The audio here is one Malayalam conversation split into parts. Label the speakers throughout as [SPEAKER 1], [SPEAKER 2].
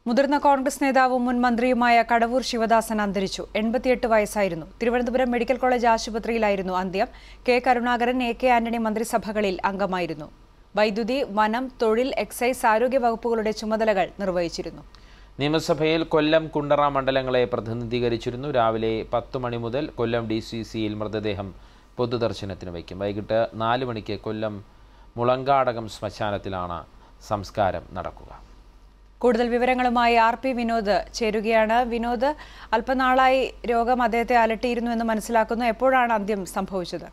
[SPEAKER 1] മുതിർന്ന കോൺഗ്രസ് നേതാവും മുൻ മന്ത്രിയുമായ കടവൂർ ശിവദാസൻ അന്തരിച്ചു. 88 വയസ്സായിരുന്നു. തിരുവനന്തപുരം മെഡിക്കൽ കോളേജ് ആശുപത്രിയിലായിരുന്നു അന്ത്യം. K Karunakaran, A K Antony മന്ത്രിസഭകളിൽ അംഗമായിരുന്നു. വൈദ്യുതി, വനം, തൊഴിൽ, എക്സൈസ്, ആരോഗ്യ വകുപ്പുകളുടെ ചുമതലകൾ നിർവഹിച്ചിരുന്നു.
[SPEAKER 2] നിയമസഭയിൽ കൊല്ലം, കുണ്ടറ മണ്ഡലങ്ങളെ പ്രതിനിധീകരിച്ചിരുന്നു. രാവിലെ 10 മണി മുതൽ കൊല്ലം DCCയിൽ മൃതദേഹം പൊതുദർശനത്തിന് വയ്ക്കും. വൈകിട്ട് 4 മണിക്ക് കൊല്ലം മുളങ്കാടകം ശ്മശാനത്തിലാണ് സംസ്കാരം നടക്കുക.
[SPEAKER 1] കൂടുതൽ വിവരങ്ങളുമായി RP വിനോദ് ചേരുകയാണ്. വിനോദ്, അല്പനാളായി രോഗം അദ്ദേഹത്തെ അലട്ടിയിരുന്നു എന്ന് മനസ്സിലാക്കുന്നു. എപ്പോഴാണ് അന്ത്യം സംഭവിച്ചത്?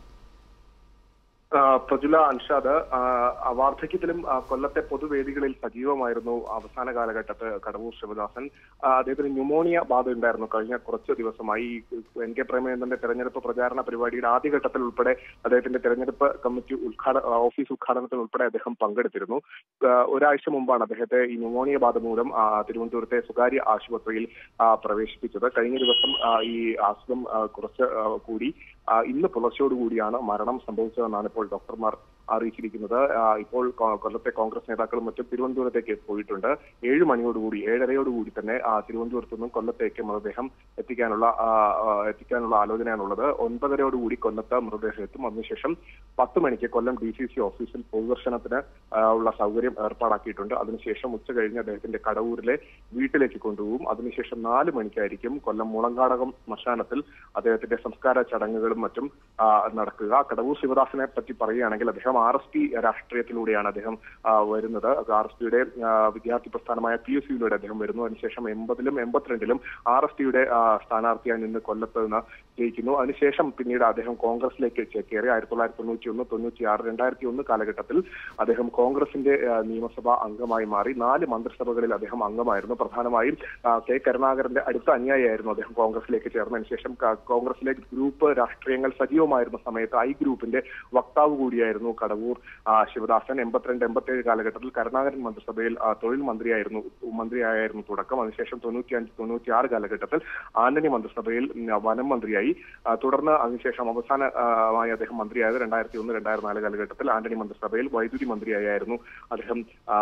[SPEAKER 3] പ്രജുല, അൻഷാദ്, വാർദ്ധക്യത്തിലും കൊല്ലത്തെ പൊതുവേദികളിൽ സജീവമായിരുന്നു അവസാന കാലഘട്ടത്ത് കടവൂർ ശിവദാസൻ. അദ്ദേഹത്തിന് ന്യൂമോണിയ ബാധ ഉണ്ടായിരുന്നു. കഴിഞ്ഞ കുറച്ച് ദിവസമായി NK പ്രേമചന്ദ്രന്റെ തെരഞ്ഞെടുപ്പ് പ്രചാരണ പരിപാടിയുടെ ആദ്യഘട്ടത്തിൽ ഉൾപ്പെടെ അദ്ദേഹത്തിന്റെ തെരഞ്ഞെടുപ്പ് കമ്മിറ്റി ഓഫീസ് ഉദ്ഘാടനത്തിൽ ഉൾപ്പെടെ അദ്ദേഹം പങ്കെടുത്തിരുന്നു. ഒരാഴ്ച മുമ്പാണ് അദ്ദേഹത്തെ ഈ ന്യൂമോണിയ ബാധ മൂലം തിരുവനന്തപുരത്തെ സ്വകാര്യ ആശുപത്രിയിൽ പ്രവേശിപ്പിച്ചത്. കഴിഞ്ഞ ദിവസം ഈ അസുഖം കുറച്ച് കൂടി ഇന്ന് പുലർച്ചയോടുകൂടിയാണ് മരണം സംഭവിച്ചതെന്നാണ് ഇപ്പോൾ ഡോക്ടർമാർ അറിയിച്ചിരിക്കുന്നത്. ഇപ്പോൾ കൊല്ലത്തെ കോൺഗ്രസ് നേതാക്കളും മറ്റും തിരുവനന്തപുരത്തേക്ക് പോയിട്ടുണ്ട്. 7 മണിയോടുകൂടി 7:30 തന്നെ തിരുവനന്തപുരത്തു നിന്നും കൊല്ലത്തേക്ക് മൃതദേഹം എത്തിക്കാനുള്ള ആലോചനയാണുള്ളത്. 9:30 കൊല്ലത്ത് മൃതദേഹം എത്തും. അതിനുശേഷം 10 മണിക്ക് കൊല്ലം DCC ഓഫീസിൽ പൊതുദർശനത്തിന് ഉള്ള സൗകര്യം ഏർപ്പാടാക്കിയിട്ടുണ്ട്. അതിനുശേഷം ഉച്ച കഴിഞ്ഞ് അദ്ദേഹത്തിന്റെ കടവൂരിലെ വീട്ടിലേക്ക് കൊണ്ടുപോകും. അതിനുശേഷം 4 മണിക്കായിരിക്കും കൊല്ലം മുളങ്കാടകം ശ്മശാനത്തിൽ അദ്ദേഹത്തിന്റെ സംസ്കാര ചടങ്ങുകളും മറ്റും നടക്കുക. കടവൂർ ശിവദാസനെ പറ്റി പറയുകയാണെങ്കിൽ അദ്ദേഹം RSP രാഷ്ട്രീയത്തിലൂടെയാണ് അദ്ദേഹം വരുന്നത്. RSPയുടെ വിദ്യാർത്ഥി പ്രസ്ഥാനമായ PSUയിലൂടെ അദ്ദേഹം വരുന്നു. അതിനുശേഷം 80-ലും 82-ലും RSPയുടെ സ്ഥാനാർത്ഥിയായി നിന്ന് കൊല്ലത്ത് നിന്ന് ജയിക്കുന്നു. അതിനുശേഷം പിന്നീട് അദ്ദേഹം കോൺഗ്രസിലേക്ക് ചേക്കേറി. 1991, 96, 2001 കാലഘട്ടത്തിൽ അദ്ദേഹം കോൺഗ്രസിന്റെ നിയമസഭാ അംഗമായി മാറി. 4 മന്ത്രിസഭകളിൽ അദ്ദേഹം അംഗമായിരുന്നു. പ്രധാനമായും കെ കരുണാകരന്റെ അടുത്ത അനുയായിയായിരുന്നു അദ്ദേഹം കോൺഗ്രസിലേക്ക് ചേർന്നതിന് ശേഷം. കോൺഗ്രസിലെ ഗ്രൂപ്പ് രാഷ്ട്രീയങ്ങൾ സജീവമായിരുന്ന സമയത്ത് I ഗ്രൂപ്പിന്റെ വക്താവ് കൂടിയായിരുന്നു കടവൂർ ശിവദാസൻ. 82-87 കാലഘട്ടത്തിൽ കരുണാകരൻ മന്ത്രിസഭയിൽ തൊഴിൽ മന്ത്രിയായിരുന്നു തുടക്കം. അതിനുശേഷം 95-96 കാലഘട്ടത്തിൽ ആന്റണി മന്ത്രിസഭയിൽ വനം മന്ത്രിയായി. തുടർന്ന് അതിനുശേഷം അവസാനമായി അദ്ദേഹം മന്ത്രിയായത് 2001-2004 കാലഘട്ടത്തിൽ ആന്റണി മന്ത്രിസഭയിൽ വൈദ്യുതി മന്ത്രിയായിരുന്നു അദ്ദേഹം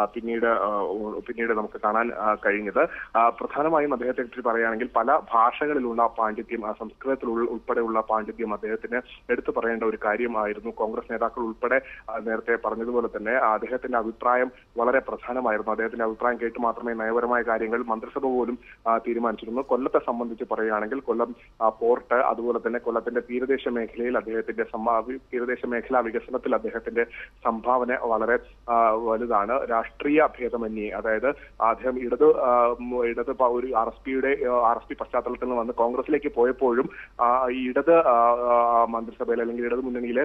[SPEAKER 3] പിന്നീട് നമുക്ക് കാണാൻ കഴിഞ്ഞത്. പ്രധാനമായും അദ്ദേഹത്തെ പറ്റി പറയുകയാണെങ്കിൽ പല ഭാഷകളിലുള്ള പാണ്ഡിത്യം, സംസ്കൃതത്തിൽ ഉൾപ്പെടെയുള്ള പാണ്ഡിത്യം അദ്ദേഹത്തിന് എടുത്തു പറയേണ്ട ഒരു കാര്യമായിരുന്നു. കോൺഗ്രസ് നേതാക്കൾ ഉൾപ്പെടെ നേരത്തെ പറഞ്ഞതുപോലെ തന്നെ അദ്ദേഹത്തിന്റെ അഭിപ്രായം വളരെ പ്രധാനമായിരുന്നു. അദ്ദേഹത്തിന്റെ അഭിപ്രായം കേട്ട് മാത്രമേ നയപരമായ കാര്യങ്ങൾ മന്ത്രിസഭ പോലും തീരുമാനിച്ചിരുന്നു. കൊല്ലത്തെ സംബന്ധിച്ച് പറയുകയാണെങ്കിൽ കൊല്ലം പോർട്ട്, അതുപോലെ തന്നെ കൊല്ലത്തിന്റെ തീരദേശ മേഖലയിൽ അദ്ദേഹത്തിന്റെ തീരദേശ മേഖലാ വികസനത്തിൽ അദ്ദേഹത്തിന്റെ സംഭാവന വളരെ വലുതാണ്. രാഷ്ട്രീയ ഭേദമന്യേ, അതായത് അദ്ദേഹം ഇടത് ഒരു RSP പശ്ചാത്തലത്തിൽ നിന്ന് വന്ന് കോൺഗ്രസിലേക്ക് പോയപ്പോഴും ഈ ഇടത് മന്ത്രിസഭയിൽ അല്ലെങ്കിൽ ഇടതു മുന്നണിയിലെ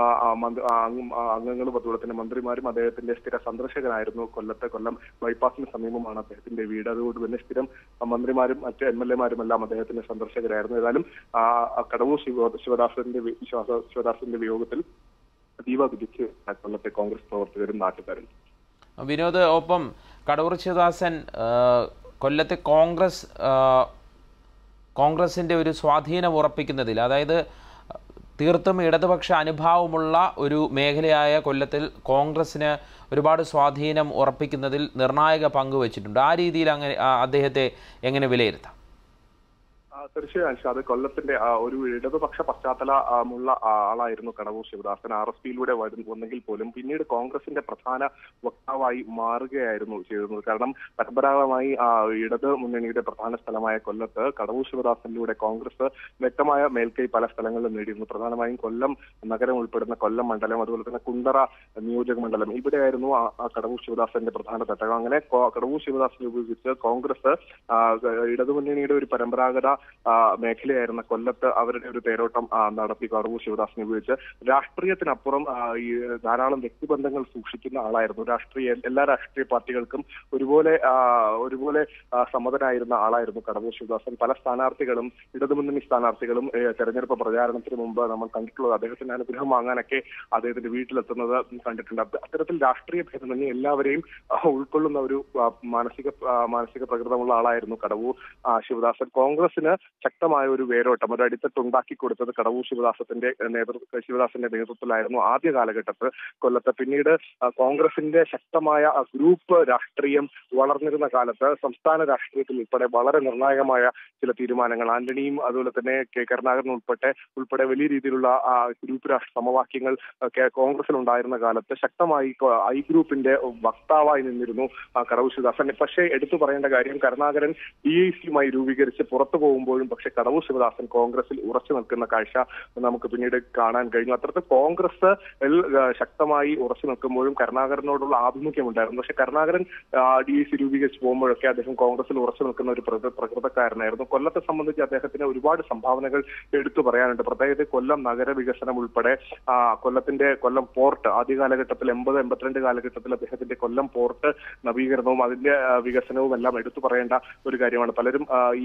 [SPEAKER 3] അംഗങ്ങളും അതുപോലെ തന്നെ മന്ത്രിമാരും അദ്ദേഹത്തിന്റെ സ്ഥിര സന്ദർശകനായിരുന്നു. കൊല്ലം ബൈപ്പാസിന് സമീപമാണ് അദ്ദേഹത്തിന്റെ വീട്. അതുകൊണ്ട് തന്നെ സ്ഥിരം മന്ത്രിമാരും മറ്റ് MLA-മാരും എല്ലാം അദ്ദേഹത്തിന്റെ സന്ദർശകരായിരുന്നു. ഏതായാലും കടവൂർ ശിവദാസന്റെ വിയോഗത്തിൽ അതീവ വിധിച്ച് കൊല്ലത്തെ കോൺഗ്രസ് പ്രവർത്തകരും നാട്ടുകാരും.
[SPEAKER 2] വിനോദ്, ഒപ്പം കടവൂർ ശിവദാസൻ കൊല്ലത്തെ കോൺഗ്രസിന്റെ ഒരു സ്വാധീനം ഉറപ്പിക്കുന്നതിൽ, അതായത് തീർത്തും ഇടതുപക്ഷ അനുഭാവമുള്ള ഒരു മേഖലയായ കൊല്ലത്തിൽ കോൺഗ്രസിന് ഒരുപാട് സ്വാധീനം ഉറപ്പിക്കുന്നതിൽ നിർണായക പങ്ക് വച്ചിട്ടുണ്ട്. ആ രീതിയിൽ അദ്ദേഹത്തെ എങ്ങനെ വിലയിരുത്താം?
[SPEAKER 3] തീർച്ചയായും അത് കൊല്ലത്തിന്റെ ഒരു ഇടതുപക്ഷ പശ്ചാത്തലമുള്ള ആളായിരുന്നു കടവൂർ ശിവദാസൻ. RSPയിലൂടെ വന്നെങ്കിൽ പോലും പിന്നീട് കോൺഗ്രസിന്റെ പ്രധാന വക്താവായി മാറുകയായിരുന്നു ചെയ്തിരുന്നത്. കാരണം പരമ്പരാഗതമായി ഇടത് മുന്നണിയുടെ പ്രധാന സ്ഥലമായ കൊല്ലത്ത് കടവൂർ ശിവദാസനിലൂടെ കോൺഗ്രസ് വ്യക്തമായ മേൽക്കൈ പല സ്ഥലങ്ങളിലും നേടിയിരുന്നു. പ്രധാനമായും കൊല്ലം നഗരം ഉൾപ്പെടുന്ന കൊല്ലം മണ്ഡലം, അതുപോലെ തന്നെ കുണ്ടറ നിയോജക മണ്ഡലം, ഇവിടെയായിരുന്നു കടവൂർ ശിവദാസന്റെ പ്രധാന ഘടകം. അങ്ങനെ കടവൂർ ശിവദാസനെ ഉപയോഗിച്ച് കോൺഗ്രസ് ഇടതുമുന്നണിയുടെ ഒരു പരമ്പരാഗത മേഖലയായിരുന്ന കൊല്ലത്ത് അവരുടെ ഒരു തേരോട്ടം നടത്തി കടവൂർ ശിവദാസനെ ഉപയോഗിച്ച്. രാഷ്ട്രീയത്തിനപ്പുറം ഈ ധാരാളം വ്യക്തിബന്ധങ്ങൾ സൂക്ഷിക്കുന്ന ആളായിരുന്നു. എല്ലാ രാഷ്ട്രീയ പാർട്ടികൾക്കും ഒരുപോലെ സമ്മതനായിരുന്ന ആളായിരുന്നു കടവൂർ ശിവദാസൻ. പല സ്ഥാനാർത്ഥികളും ഇടതുമുന്നണി സ്ഥാനാർത്ഥികളും തെരഞ്ഞെടുപ്പ് പ്രചാരണത്തിന് മുമ്പ് നമ്മൾ കണ്ടിട്ടുള്ളത് അദ്ദേഹത്തിന്റെ അനുഗ്രഹം വാങ്ങാനൊക്കെ അദ്ദേഹത്തിന്റെ വീട്ടിലെത്തുന്നത് കണ്ടിട്ടുണ്ട്. അത്തരത്തിൽ രാഷ്ട്രീയ ഭേദമന്യേ എല്ലാവരെയും ഉൾക്കൊള്ളുന്ന ഒരു മാനസിക പ്രകൃതമുള്ള ആളായിരുന്നു കടവൂർ ശിവദാസൻ. കോൺഗ്രസിന് ശക്തമായ ഒരു വേരോട്ടം, ഒരു അടിത്തട്ടുണ്ടാക്കി കൊടുത്തത് കടവൂർ ശിവദാസന്റെ നേതൃത്വത്തിലായിരുന്നു ആദ്യ കാലഘട്ടത്തിൽ കൊല്ലത്ത്. പിന്നീട് കോൺഗ്രസിന്റെ ശക്തമായ ഗ്രൂപ്പ് രാഷ്ട്രീയം വളർന്നിരുന്ന കാലത്ത് സംസ്ഥാന രാഷ്ട്രീയത്തിൽ ഉൾപ്പെടെ വളരെ നിർണായകമായ ചില തീരുമാനങ്ങൾ ആന്റണിയും അതുപോലെ തന്നെ കെ കരുണാകരൻ ഉൾപ്പെടെ വലിയ രീതിയിലുള്ള ഗ്രൂപ്പ് സമവാക്യങ്ങൾ കോൺഗ്രസിൽ ഉണ്ടായിരുന്ന കാലത്ത് ശക്തമായി ഐ ഗ്രൂപ്പിന്റെ വക്താവായി നിന്നിരുന്നു കടവൂർ ശിവദാസൻ. പക്ഷേ എടുത്തു പറയേണ്ട കാര്യം, കരുണാകരൻ DIC-യുമായി രൂപീകരിച്ച് പുറത്തു പോകുമ്പോഴും പക്ഷേ കടവൂർ ശിവദാസൻ കോൺഗ്രസിൽ ഉറച്ചു നിൽക്കുന്ന കാഴ്ച നമുക്ക് പിന്നീട് കാണാൻ കഴിഞ്ഞു. അത്തരത്തിൽ കോൺഗ്രസ് ശക്തമായി ഉറച്ചു നിൽക്കുമ്പോഴും കരുണാകരനോടുള്ള ആഭിമുഖ്യം ഉണ്ടായിരുന്നു. പക്ഷേ കരുണാകരൻ DIC രൂപീകരിച്ച് പോകുമ്പോഴൊക്കെ അദ്ദേഹം കോൺഗ്രസിൽ ഉറച്ചു നിൽക്കുന്ന ഒരു പ്രകൃതക്കാരനായിരുന്നു. കൊല്ലത്തെ സംബന്ധിച്ച് അദ്ദേഹത്തിന് ഒരുപാട് സംഭാവനകൾ എടുത്തു പറയാനുണ്ട്. പ്രത്യേകിച്ച് കൊല്ലം നഗരവികസനം ഉൾപ്പെടെ കൊല്ലം പോർട്ട് ആദ്യ കാലഘട്ടത്തിൽ 80-82 കാലഘട്ടത്തിൽ അദ്ദേഹത്തിന്റെ കൊല്ലം പോർട്ട് നവീകരണവും അതിന്റെ വികസനവും എല്ലാം എടുത്തു പറയേണ്ട ഒരു കാര്യമാണ്. പലരും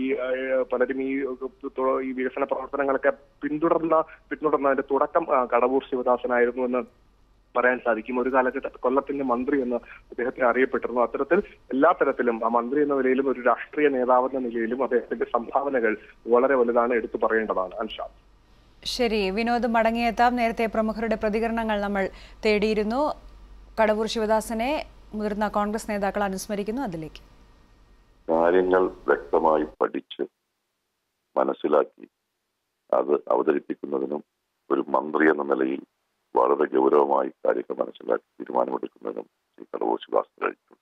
[SPEAKER 3] ഈ വികസന പ്രവർത്തനങ്ങളൊക്കെ പിന്തുടർന്നതിന്റെ തുടക്കം കടവൂർ ശിവദാസനായിരുന്നു എന്ന് പറയാൻ സാധിക്കും. ഒരു കാലഘട്ടത്തിൽ കൊല്ലത്തിന്റെ മന്ത്രി എന്ന് അദ്ദേഹത്തെ അറിയപ്പെട്ടിരുന്നു. അത്തരത്തിൽ എല്ലാ തരത്തിലും മന്ത്രി എന്ന നിലയിലും ഒരു രാഷ്ട്രീയ നേതാവെന്ന നിലയിലും അദ്ദേഹത്തിന്റെ സംഭാവനകൾ വളരെ വലുതാണ്, എടുത്തു പറയേണ്ടതാണ്. അൻഷാദ്.
[SPEAKER 1] ശരി, വിനോദ് മടങ്ങിയെത്താം. നേരത്തെ പ്രമുഖരുടെ പ്രതികരണങ്ങൾ നമ്മൾ തേടിയിരുന്നു. കടവൂർ ശിവദാസനെ മുതിർന്ന കോൺഗ്രസ് നേതാക്കൾ അനുസ്മരിക്കുന്നു. അതിലേക്ക്
[SPEAKER 4] കാര്യങ്ങൾ വ്യക്തമായി പഠിച്ച് മനസ്സിലാക്കി അത് അവതരിപ്പിക്കുന്നതിനും ഒരു മന്ത്രി എന്ന നിലയിൽ വളരെ ഗൗരവമായി കാര്യങ്ങൾ മനസ്സിലാക്കി തീരുമാനമെടുക്കുന്നതിനും ശ്രീ കടവൂർ ശിവദാസൻ കഴിഞ്ഞിട്ടുണ്ട്.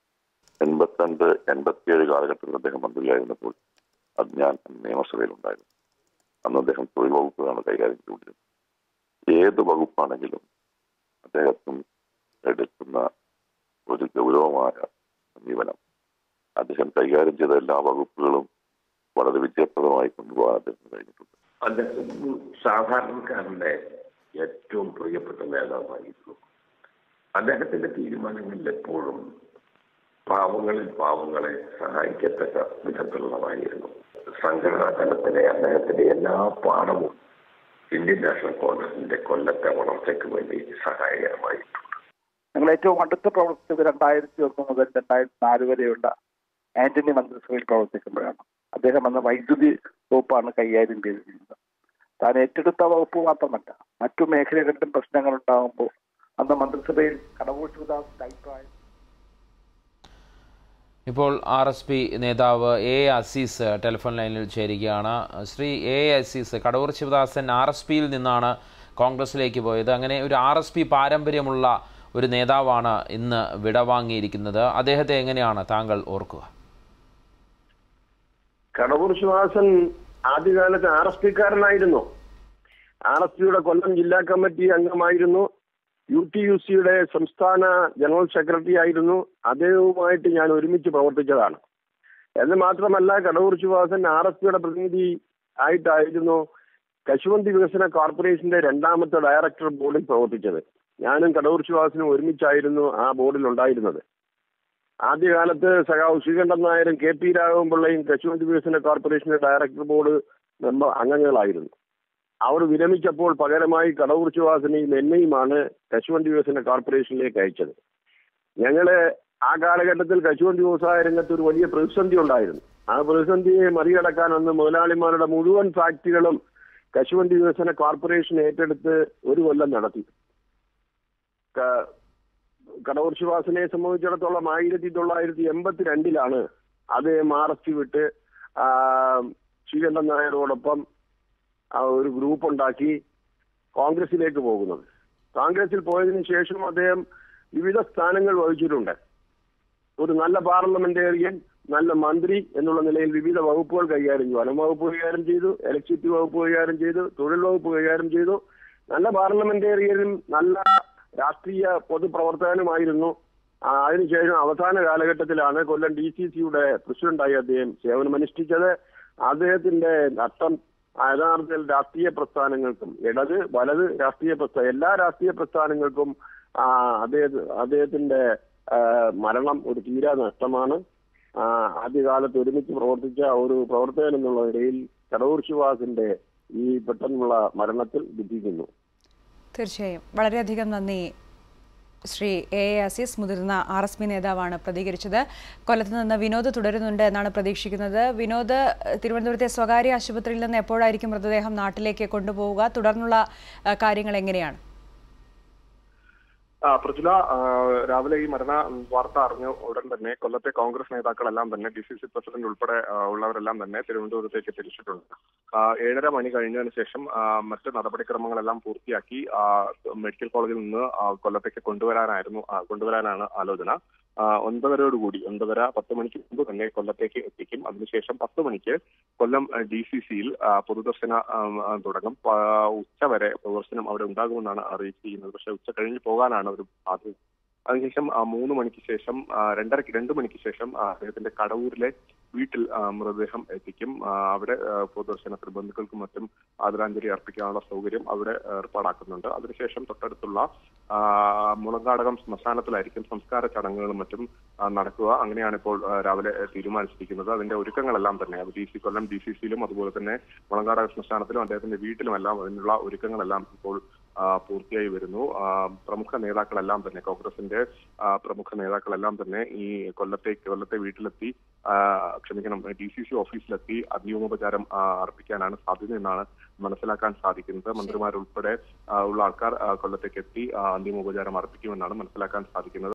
[SPEAKER 4] 82-87 കാലഘട്ടത്തിൽ അദ്ദേഹം മന്ത്രിയായിരുന്നപ്പോൾ അത് ഞാൻ നിയമസഭയിലുണ്ടായിരുന്നു. അന്ന് അദ്ദേഹം തൊഴിൽ വകുപ്പാണ് കൈകാര്യം ചെയ്തുകൊണ്ടിരുന്നത്. ഏത് വകുപ്പാണെങ്കിലും അദ്ദേഹത്തിന് എടുക്കുന്ന ഒരു ഗൗരവമായ സമീപനം, അദ്ദേഹം കൈകാര്യം ചെയ്ത എല്ലാ വകുപ്പുകളും വളരെ വിജയപ്രദമായി കൊണ്ടുപോകാൻ അദ്ദേഹത്തിന് കഴിഞ്ഞിട്ടുണ്ട്.
[SPEAKER 5] അദ്ദേഹം സാധാരണക്കാരന്റെ ഏറ്റവും പ്രിയപ്പെട്ട നേതാവായിരുന്നു. അദ്ദേഹത്തിന്റെ തീരുമാനങ്ങളിൽ എപ്പോഴും പാവങ്ങളെ സഹായിക്കത്തക്ക വിധത്തിലുള്ളതായിരുന്നു. സംഘടനാ തലത്തിലെ അദ്ദേഹത്തിന്റെ എല്ലാ പാഠവും ഇന്ത്യൻ നാഷണൽ കോൺഗ്രസിന്റെ കൊല്ലത്തെ വളർച്ചയ്ക്ക് വേണ്ടി സഹായകരമായിട്ടുണ്ട്.
[SPEAKER 6] ഞങ്ങൾ ഏറ്റവും അടുത്ത പ്രവർത്തിച്ചത് 2001 മുതൽ 2004 വരെയുള്ള ആന്റണി മന്ത്രിസഭയിൽ പ്രവർത്തിക്കുമ്പോഴാണ്. അദ്ദേഹം അന്ന് വൈദ്യുതി വകുപ്പാണ് കൈകാര്യം ചെയ്തിരുന്നത്. താൻ ഏറ്റെടുത്ത വകുപ്പ് മാത്രമല്ല, മറ്റു മേഖലകളിലും പ്രശ്നങ്ങൾ ഉണ്ടാകുമ്പോൾ അന്ന് മന്ത്രിസഭയിൽ കടവൂർ ശിവദാസന്റെ അഭിപ്രായം.
[SPEAKER 2] ഇപ്പോൾ RSP നേതാവ് A അസീസ് ടെലിഫോൺ ലൈനിൽ ചേരുകയാണ്. ശ്രീ A അസീസ്, കടവൂർ ശിവദാസൻ RSPയിൽ നിന്നാണ് കോൺഗ്രസിലേക്ക് പോയത്. അങ്ങനെ ഒരു RSP പാരമ്പര്യമുള്ള ഒരു നേതാവാണ് ഇന്ന് വിടവാങ്ങിയിരിക്കുന്നത്. അദ്ദേഹത്തെ എങ്ങനെയാണ് താങ്കൾ ഓർക്കുക?
[SPEAKER 5] കടവൂർ ശിവദാസൻ ആദ്യകാലത്ത് RSPക്കാരനായിരുന്നു. RSPയുടെ കൊല്ലം ജില്ലാ കമ്മിറ്റി അംഗമായിരുന്നു. UTUCയുടെ സംസ്ഥാന ജനറൽ സെക്രട്ടറി ആയിരുന്നു. അദ്ദേഹവുമായിട്ട് ഞാൻ ഒരുമിച്ച് പ്രവർത്തിച്ചതാണ്. എന്ന് മാത്രമല്ല, കടവൂർ ശിവദാസൻ RSPയുടെ പ്രതിനിധി ആയിട്ടായിരുന്നു കശുവണ്ടി വികസന കോർപ്പറേഷന്റെ 2ാമത്തെ ഡയറക്ടർ ബോർഡിൽ പ്രവർത്തിച്ചത്. ഞാനും കടവൂർ ശിവദാസനും ഒരുമിച്ചായിരുന്നു ആ ബോർഡിൽ ഉണ്ടായിരുന്നത്. ആദ്യകാലത്ത് സഖാവ് ശ്രീകണ്ഠൻ നായരും KP രാഘവൻപിള്ളയും കശുവണ്ടി വികസന കോർപ്പറേഷന്റെ ഡയറക്ടർ ബോർഡ് അംഗങ്ങളായിരുന്നു. അവർ വിരമിച്ചപ്പോൾ പകരമായി കടവൂർ ശിവദാസനെയും എന്നെയുമാണ് കശുവണ്ടി വികസന കോർപ്പറേഷനിലേക്ക് അയച്ചത്. ആ കാലഘട്ടത്തിൽ കശുവണ്ടി വ്യവസായ രംഗത്ത് ഒരു വലിയ പ്രതിസന്ധി ഉണ്ടായിരുന്നു. ആ പ്രതിസന്ധിയെ മറികടക്കാൻ അന്ന് മുതലാളിമാരുടെ മുഴുവൻ ഫാക്ടറികളും കശുവണ്ടി വികസന കോർപ്പറേഷൻ ഏറ്റെടുത്ത് ഒരു കൊല്ലം നടത്തി. കടവൂർ ശിവദാസനെ സംബന്ധിച്ചിടത്തോളം 1982 അദ്ദേഹം RSP വിട്ട് ശ്രീകണ്ഠൻ നായരോടൊപ്പം ഒരു ഗ്രൂപ്പ് ഉണ്ടാക്കി കോൺഗ്രസിലേക്ക് പോകുന്നത്. കോൺഗ്രസിൽ പോയതിനു ശേഷം അദ്ദേഹം വിവിധ സ്ഥാനങ്ങൾ വഹിച്ചിട്ടുണ്ട്. ഒരു നല്ല പാർലമെന്റേറിയൻ, നല്ല മന്ത്രി എന്നുള്ള നിലയിൽ വിവിധ വകുപ്പുകൾ കൈകാര്യം ചെയ്തു. വനം വകുപ്പ് കൈകാര്യം ചെയ്തു, ഇലക്ട്രിസിറ്റി വകുപ്പ് കൈകാര്യം ചെയ്തു, തൊഴിൽ വകുപ്പ് കൈകാര്യം ചെയ്തു. നല്ല പാർലമെന്റേറിയനും നല്ല രാഷ്ട്രീയ പൊതുപ്രവർത്തകനുമായിരുന്നു. അതിനുശേഷം അവസാന കാലഘട്ടത്തിലാണ് കൊല്ലം DCCയുടെ പ്രസിഡന്റായി അദ്ദേഹം സേവനമനുഷ്ഠിച്ചത്. അദ്ദേഹത്തിന്റെ നഷ്ടം യഥാർത്ഥത്തിൽ രാഷ്ട്രീയ പ്രസ്ഥാനങ്ങൾക്കും ഇടത് വലത് എല്ലാ രാഷ്ട്രീയ പ്രസ്ഥാനങ്ങൾക്കും അദ്ദേഹത്തിന്റെ മരണം ഒരു തീരാ നഷ്ടമാണ്. ആദ്യകാലത്ത് ഒരുമിച്ച് പ്രവർത്തിച്ച ഒരു പ്രവർത്തകൻ എന്നുള്ള നിലയിൽ കടവൂർ ശിവദാസന്റെ ഈ പെട്ടെന്നുള്ള മരണത്തിൽ ദുഃഖിക്കുന്നു.
[SPEAKER 1] തീർച്ചയായും വളരെയധികം നന്ദി ശ്രീ എ അസീസ്, മുതിർന്ന RSP നേതാവാണ് പ്രതികരിച്ചത്. കൊല്ലത്ത് നിന്ന് വിനോദ് തുടരുന്നുണ്ട് എന്നാണ് പ്രതീക്ഷിക്കുന്നത്. വിനോദ്, തിരുവനന്തപുരത്തെ സ്വകാര്യ ആശുപത്രിയിൽ നിന്ന് എപ്പോഴായിരിക്കും മൃതദേഹം നാട്ടിലേക്ക് കൊണ്ടുപോവുക? തുടർന്നുള്ള കാര്യങ്ങൾ എങ്ങനെയാണ്?
[SPEAKER 3] പ്രജുല, രാവിലെ ഈ മരണ വാർത്ത അറിഞ്ഞ ഉടൻ തന്നെ കൊല്ലത്തെ കോൺഗ്രസ് നേതാക്കളെല്ലാം തന്നെ DCC പ്രസിഡന്റ് ഉൾപ്പെടെ ഉള്ളവരെല്ലാം തന്നെ തിരുവനന്തപുരത്തേക്ക് തിരിച്ചിട്ടുണ്ട്. 7:30 മണി കഴിഞ്ഞതിന് ശേഷം മറ്റ് നടപടിക്രമങ്ങളെല്ലാം പൂർത്തിയാക്കി മെഡിക്കൽ കോളേജിൽ നിന്ന് കൊല്ലത്തേക്ക് കൊണ്ടുവരാനാണ് ആലോചന. 9:30 10 മണിക്ക് മുമ്പ് തന്നെ കൊല്ലത്തേക്ക് എത്തിക്കും. അതിനുശേഷം 10 മണിക്ക് കൊല്ലം DCCയിൽ പൊതുദർശന തുടങ്ങും. ഉച്ചവരെ പൊതുദർശനം അവിടെ ഉണ്ടാകുമെന്നാണ് അറിയിച്ചിരിക്കുന്നത്. പക്ഷേ ഉച്ച കഴിഞ്ഞ് പോകാനാണ് ഒരു സാധ്യത. അതിനുശേഷം 3 മണിക്ക് ശേഷം 2 മണിക്ക് ശേഷം അദ്ദേഹത്തിന്റെ കടവൂരിലെ വീട്ടിൽ മൃതദേഹം എത്തിക്കും. അവിടെ പൊതുദർശനത്തിന് ബന്ധുക്കൾക്കും മറ്റും ആദരാഞ്ജലി അർപ്പിക്കാനുള്ള സൗകര്യം അവിടെ ഏർപ്പാടാക്കുന്നുണ്ട്. അതിനുശേഷം തൊട്ടടുത്തുള്ള മുളങ്കാടകം ശ്മശാനത്തിലായിരിക്കും സംസ്കാര ചടങ്ങുകളും മറ്റും നടക്കുക. അങ്ങനെയാണ് ഇപ്പോൾ രാവിലെ തീരുമാനിച്ചിരിക്കുന്നത്. അതിന്റെ ഒരുക്കങ്ങളെല്ലാം തന്നെ കൊല്ലം DCCയിലും അതുപോലെ തന്നെ മുളങ്കാടകം ശ്മശാനത്തിലും അദ്ദേഹത്തിന്റെ വീട്ടിലുമെല്ലാം അതിനുള്ള ഒരുക്കങ്ങളെല്ലാം ഇപ്പോൾ പൂർത്തിയായി വരുന്നു. പ്രമുഖ നേതാക്കളെല്ലാം തന്നെ കോൺഗ്രസിന്റെ പ്രമുഖ നേതാക്കളെല്ലാം തന്നെ ഈ കൊല്ലത്തെ വീട്ടിലെത്തി DCC ഓഫീസിലെത്തി അന്തിമോപചാരം അർപ്പിക്കാനാണ് സാധ്യത എന്നാണ് മനസ്സിലാക്കാൻ സാധിക്കുന്നത്. മന്ത്രിമാരുൾപ്പെടെ ഉള്ള ആൾക്കാർ കൊല്ലത്തേക്ക് എത്തി അന്തിമോപചാരം അർപ്പിക്കുമെന്നാണ് മനസ്സിലാക്കാൻ സാധിക്കുന്നത്.